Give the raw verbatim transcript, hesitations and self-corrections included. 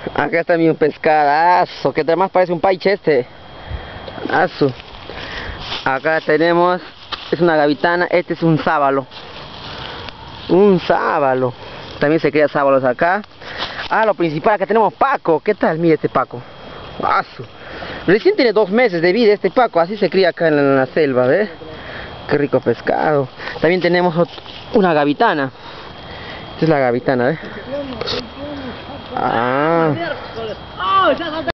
Acá está mi pescadazo, que además parece un paiche este. Asu. Acá tenemos, es una gavitana, este es un sábalo. Un sábalo. También se cría sábalos acá. Ah, lo principal, acá tenemos Paco. ¿Qué tal? Mire este Paco. Asu. Recién tiene dos meses de vida este Paco, así se cría acá en la, en la selva, ¿ves? Qué rico pescado. También tenemos una gavitana. Esta es la gavitana, ¿ves? Ah.